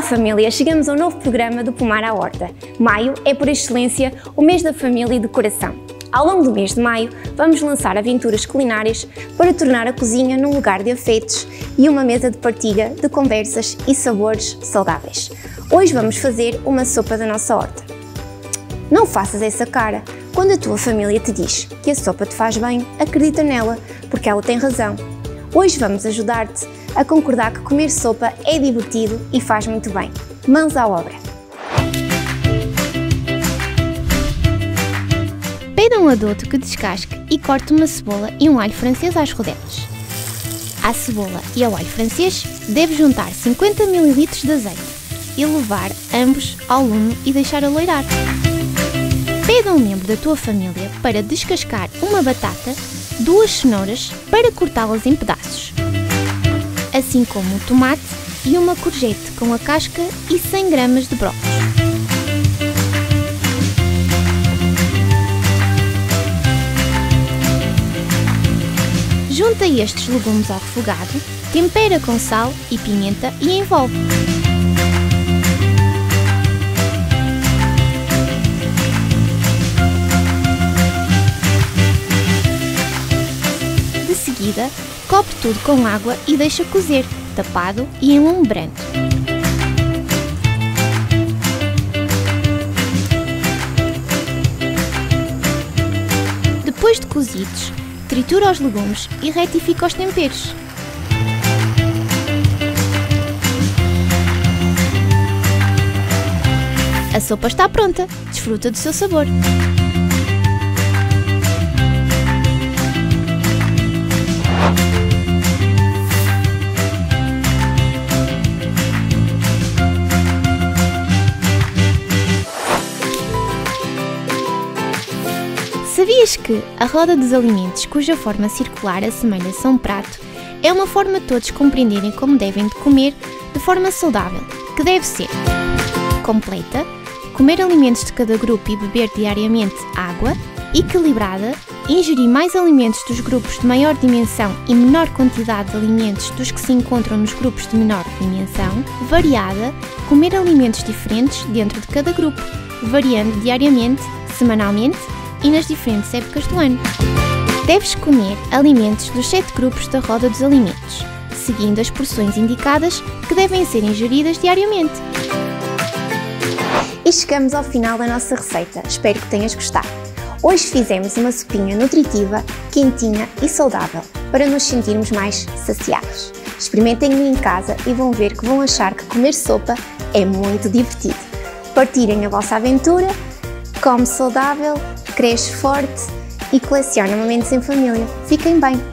Olá família, chegamos ao novo programa do Pomar à Horta. Maio é por excelência o mês da família e decoração. Ao longo do mês de maio vamos lançar aventuras culinárias para tornar a cozinha num lugar de afetos e uma mesa de partilha de conversas e sabores saudáveis. Hoje vamos fazer uma sopa da nossa horta. Não faças essa cara. Quando a tua família te diz que a sopa te faz bem, acredita nela, porque ela tem razão. Hoje vamos ajudar-te a concordar que comer sopa é divertido e faz muito bem. Mãos à obra! Pede a um adulto que descasque e corte uma cebola e um alho francês às rodelas. À cebola e ao alho francês deve juntar 50 ml de azeite e levar ambos ao lume e deixar aleirar. Pede a um membro da tua família para descascar uma batata, 2 cenouras para cortá-las em pedaços, assim como o tomate e uma courgette com a casca e 100 gramas de brócolis. Junta estes legumes ao refogado, tempera com sal e pimenta e envolve. De seguida, cobre tudo com água e deixa cozer, tapado e em lume brando. Depois de cozidos, tritura os legumes e retifica os temperos. A sopa está pronta, desfruta do seu sabor. Sabias que a roda dos alimentos, cuja forma circular assemelha-se a um prato, é uma forma de todos compreenderem como devem de comer de forma saudável, que deve ser completa, comer alimentos de cada grupo e beber diariamente água, equilibrada, ingerir mais alimentos dos grupos de maior dimensão e menor quantidade de alimentos dos que se encontram nos grupos de menor dimensão, variada, comer alimentos diferentes dentro de cada grupo, variando diariamente, semanalmente e nas diferentes épocas do ano. Deves comer alimentos dos 7 grupos da roda dos alimentos, seguindo as porções indicadas que devem ser ingeridas diariamente. E chegamos ao final da nossa receita, espero que tenhas gostado. Hoje fizemos uma sopinha nutritiva, quentinha e saudável, para nos sentirmos mais saciados. Experimentem-no em casa e vão ver que vão achar que comer sopa é muito divertido. Partilhem a vossa aventura, come saudável, cresce forte e coleciona momentos em família. Fiquem bem!